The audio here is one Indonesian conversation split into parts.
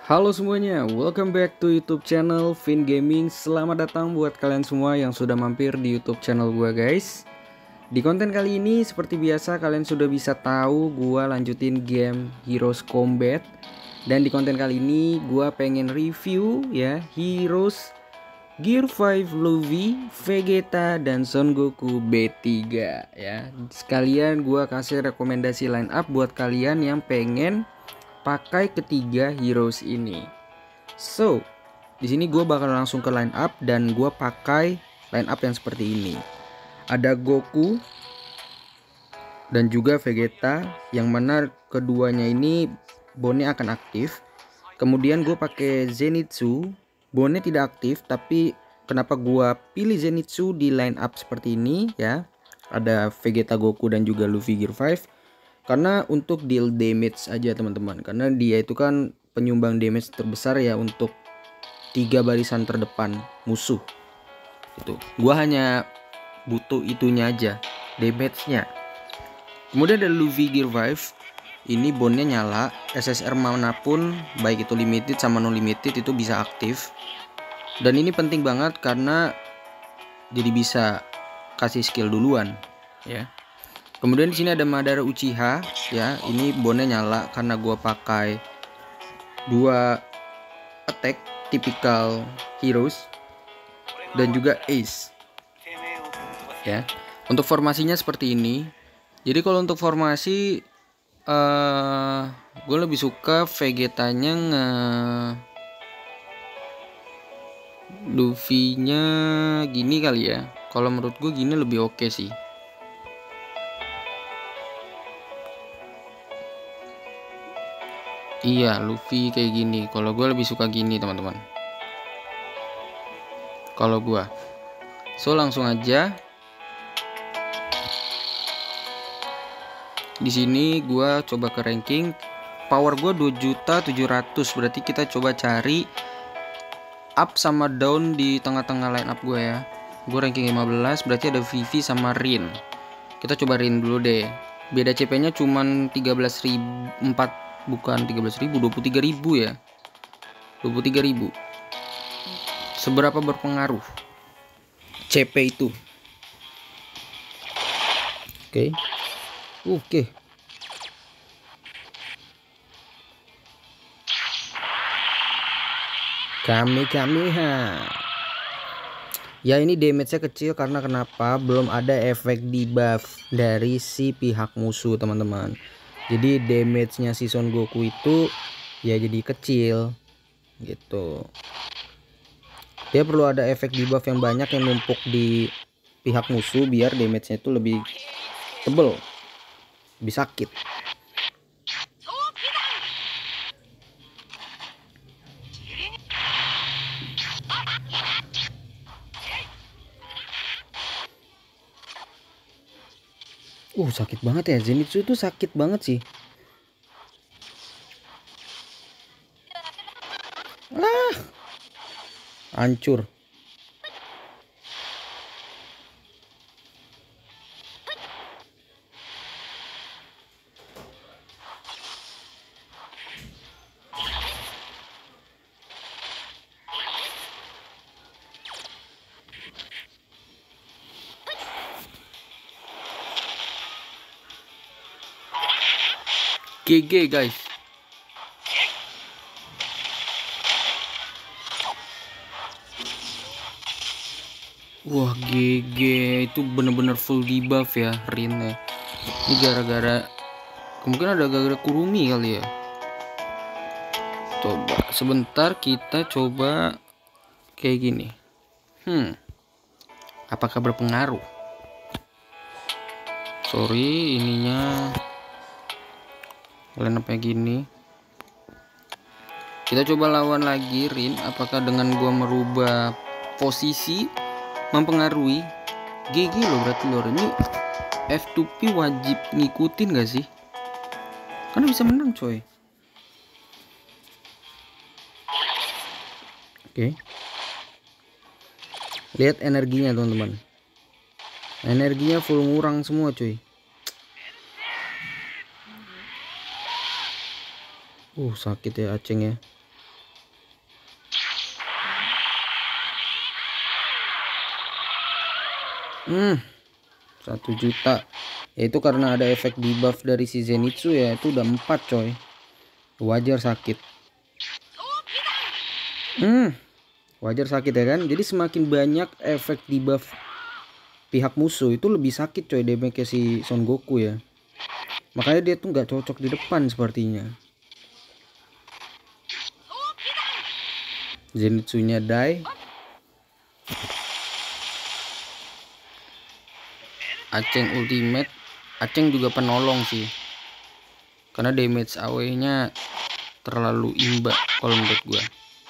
Halo semuanya, welcome back to YouTube channel Vin Gaming. Selamat datang buat kalian semua yang sudah mampir di YouTube channel gua, guys. Di konten kali ini seperti biasa kalian sudah bisa tahu gua lanjutin game Heroes Combat. Dan di konten kali ini gua pengen review ya Heroes Gear 5 Luffy, Vegeta dan Son Goku B3 ya. Sekalian gua kasih rekomendasi line up buat kalian yang pengen pakai ketiga heroes ini. So, di sini gue bakal langsung ke line up dan gue pakai line up yang seperti ini. Ada Goku dan juga Vegeta, yang mana keduanya ini bone akan aktif. Kemudian gue pakai Zenitsu, bone tidak aktif, tapi kenapa gue pilih Zenitsu di line up seperti ini ya? Ada Vegeta, Goku dan juga Luffy Gear 5. Karena untuk deal damage aja teman-teman, karena dia itu kan penyumbang damage terbesar ya untuk 3 barisan terdepan musuh. Itu gua hanya butuh itunya aja, damage-nya. Kemudian ada Luffy Gear 5. Ini bone-nya nyala, SSR manapun baik itu limited sama non limited itu bisa aktif. Dan ini penting banget karena jadi bisa kasih skill duluan ya. Kemudian di sini ada Madara Uchiha ya, ini bone nyala karena gua pakai 2 attack tipikal heroes dan juga ace. Ya. Untuk formasinya seperti ini. Jadi kalau untuk formasi gue lebih suka Vegetanya Luffy-nya gini kali ya. Kalau menurut gue gini lebih oke sih. Iya, Luffy kayak gini. Kalau gue lebih suka gini, teman-teman. Kalau gue, so langsung aja. Di sini gue coba ke ranking. Power gue 2.700.000. Berarti kita coba cari up sama down di tengah-tengah line up gue ya. Gue ranking 15. Berarti ada Vivi sama Rin. Kita coba Rin dulu deh. Beda CP-nya cuman 13.004. Bukan 13.000, 23.000 ya. 23.000. Seberapa berpengaruh CP itu? Oke. Kamehameha. Ya ini damage-nya kecil karena kenapa? Belum ada efek debuff dari si pihak musuh, teman-teman. Jadi damage-nya si Son Goku itu ya jadi kecil gitu. Dia perlu ada efek debuff yang banyak yang numpuk di pihak musuh biar damage-nya itu lebih tebel, lebih sakit. Sakit banget ya, Zenitsu itu sakit banget sih. Hancur. GG guys. Wah GG, itu bener-bener full debuff ya Rin ya. Ini gara-gara kemungkinan ada gara-gara Kurumi kali ya. Coba sebentar kita coba kayak gini. Apakah berpengaruh? Sorry ininya line up-nya gini. Kita coba lawan lagi Rin. Apakah dengan gua merubah posisi mempengaruhi? GG loh berarti loh. Ini F2P wajib ngikutin gak sih? Karena bisa menang coy. Oke. Lihat energinya teman-teman. Energinya full ngurang semua cuy. Sakit ya Aceng ya. 1 juta. Ya itu karena ada efek debuff dari si Zenitsu ya, itu udah 4 coy. Wajar sakit. Wajar sakit ya kan. Jadi semakin banyak efek debuff pihak musuh itu lebih sakit coy damage-nya si Son Goku ya. Makanya dia tuh nggak cocok di depan sepertinya. Zenitsu-nya die. Aceng ultimate. Aceng juga penolong sih. Karena damage AW-nya terlalu imba kalau menurut gua.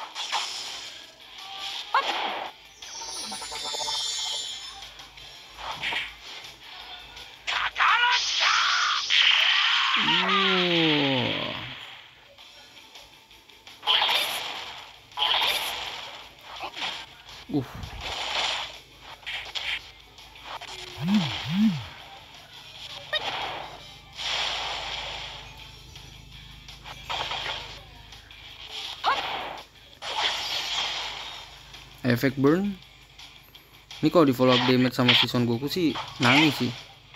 Efek burn. Ini kalau di follow up damage sama si Son Goku sih nangis sih.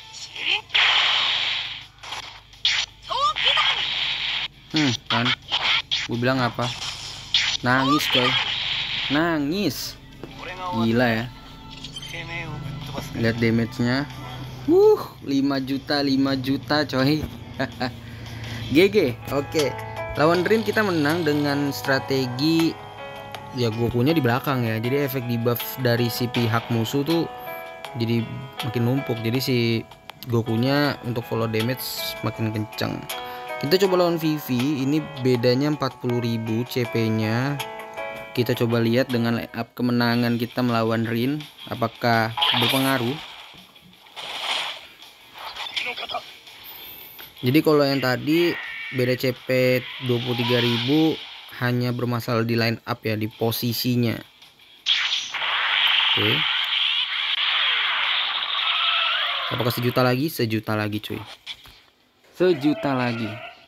Kan gue bilang apa? Nangis coy. Nangis. Gila ya. Lihat damage-nya. 5 juta coy. GG. Oke. Lawan Rin kita menang dengan strategi ya Gokunya di belakang ya. Jadi efek debuff dari si pihak musuh tuh jadi makin numpuk. Jadi si Gokunya untuk follow damage makin kencang. Kita coba lawan Vivi. Ini bedanya 40.000 CP-nya. Kita coba lihat dengan line up kemenangan kita melawan Rin, apakah berpengaruh. Jadi kalau yang tadi beda CP 23.000 hanya bermasalah di line up ya, di posisinya. Oke. Apakah sejuta lagi? Sejuta lagi cuy. Sejuta lagi.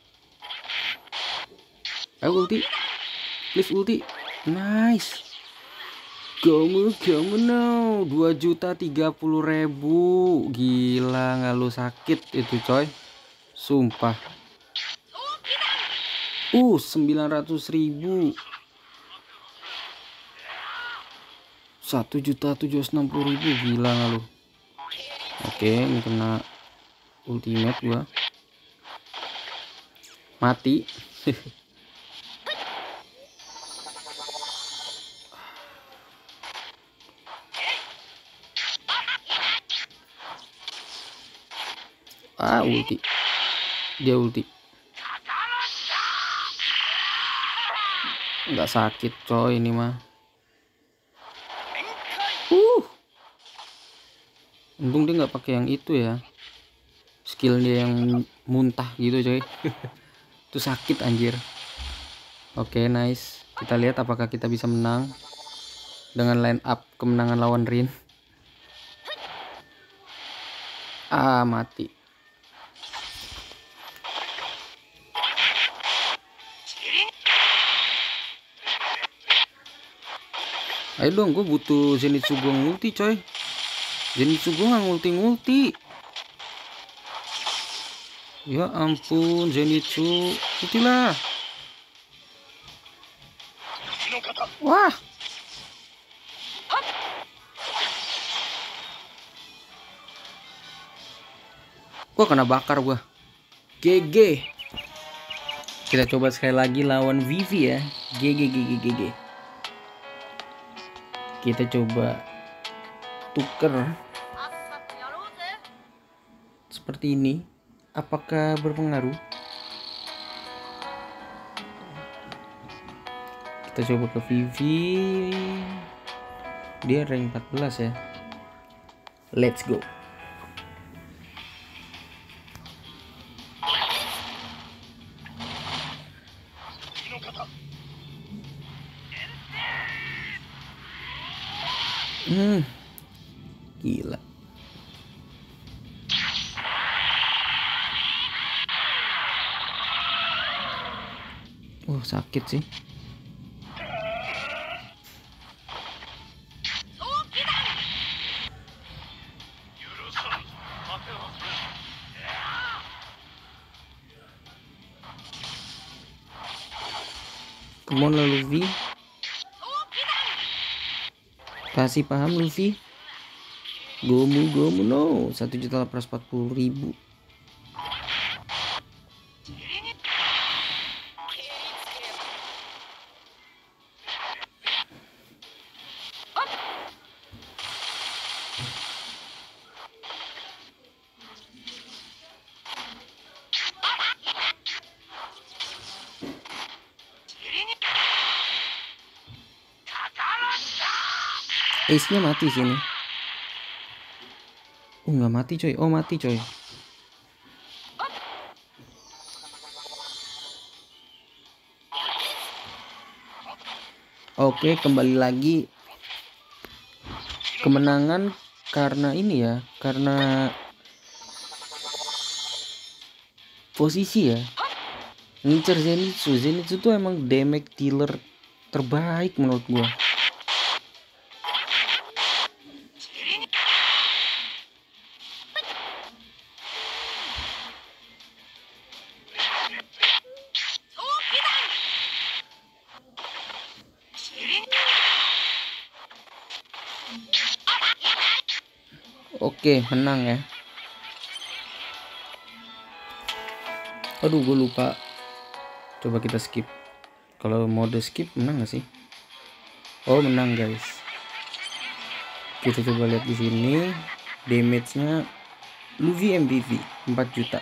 Ayo ulti. Please ulti. Nice. Kamu no. 2.030.000. Gila nggak lu sakit itu coy. Sumpah. 900.000. 1.760.000. Gila nggak lu. Oke, ini kena ultimate gua. Mati. Ulti. Dia ulti. Nggak sakit coy ini mah. Untung dia nggak pakai yang itu ya. Skill dia yang muntah gitu coy. Itu sakit anjir. Oke, nice. Kita lihat apakah kita bisa menang dengan line up kemenangan lawan Rin. Mati. Ayo dong, gue butuh Zenitsu gue ngulti coy. Zenitsu gue nggak ngulti-ngulti. Ya ampun, Zenitsu, ultilah. Wah. Gua kena bakar gua. GG. Kita coba sekali lagi lawan Vivi ya. GG. Kita coba tuker seperti ini. Apakah berpengaruh? Kita coba ke Vivi. Dia rank 14 ya. Let's go. Gila. Sakit sih. Come on lah Luffy. Kasih paham Luffy. Gomu no. 1.840.000. Ace-nya mati sini. Nggak mati coy. Oh mati coy. Oke, kembali lagi. Kemenangan karena ini ya, karena posisi ya. Ngincer Zenitsu. Zenitsu tuh emang damage dealer terbaik menurut gua. Oke, menang ya. Aduh, gue lupa. Coba kita skip. Kalau mode skip menang gak sih? Oh, menang guys. Kita coba lihat di sini. Damage-nya Luffy MVP 4 juta.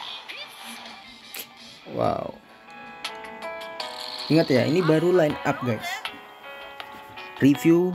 Wow. Ingat ya, ini baru line up guys. Review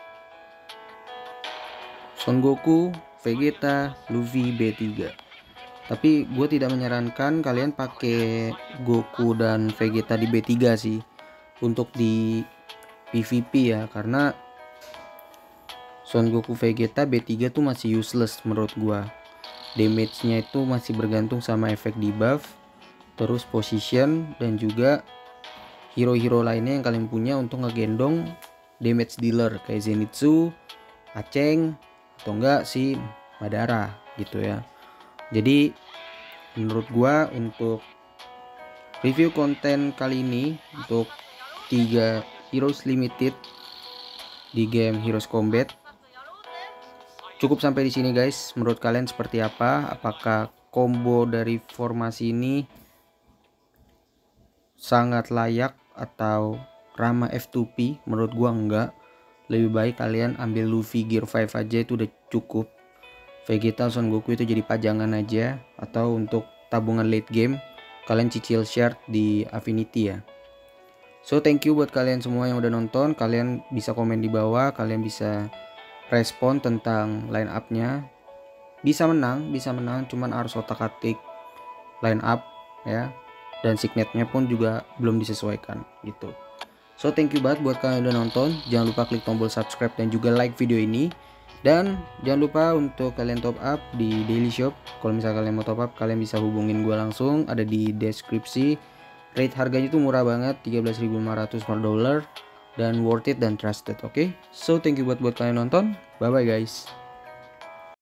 Son Goku, Vegeta, Luffy, B3. Tapi gue tidak menyarankan kalian pakai Goku dan Vegeta di B3 sih untuk di PvP ya, karena Son Goku Vegeta B3 tuh masih useless menurut gue. Damage-nya itu masih bergantung sama efek debuff, terus position, dan juga hero-hero lainnya yang kalian punya untuk ngegendong damage dealer kayak Zenitsu, Aceng, atau enggak si Madara gitu ya. Jadi menurut gua untuk review konten kali ini untuk 3 Heroes Limited di game Heroes Combat cukup sampai di sini guys. Menurut kalian seperti apa? Apakah combo dari formasi ini sangat layak atau ramah F2P? Menurut gua enggak. Lebih baik kalian ambil Luffy Gear 5 aja, itu udah cukup. Vegeta, Son Goku itu jadi pajangan aja, atau untuk tabungan late game kalian cicil share di Affinity ya. So thank you buat kalian semua yang udah nonton. Kalian bisa komen di bawah, kalian bisa respon tentang line up-nya. Bisa menang, cuman harus otak-atik line up ya. Dan signet-nya pun juga belum disesuaikan gitu. So thank you banget buat kalian yang udah nonton. Jangan lupa klik tombol subscribe dan juga like video ini. Dan jangan lupa untuk kalian top up di Daily Shop. Kalau misalnya kalian mau top up, kalian bisa hubungin gue langsung, ada di deskripsi. Rate harganya tuh murah banget, 13.500 per dollar, dan worth it dan trusted. Oke, so thank you buat kalian nonton. Bye bye guys.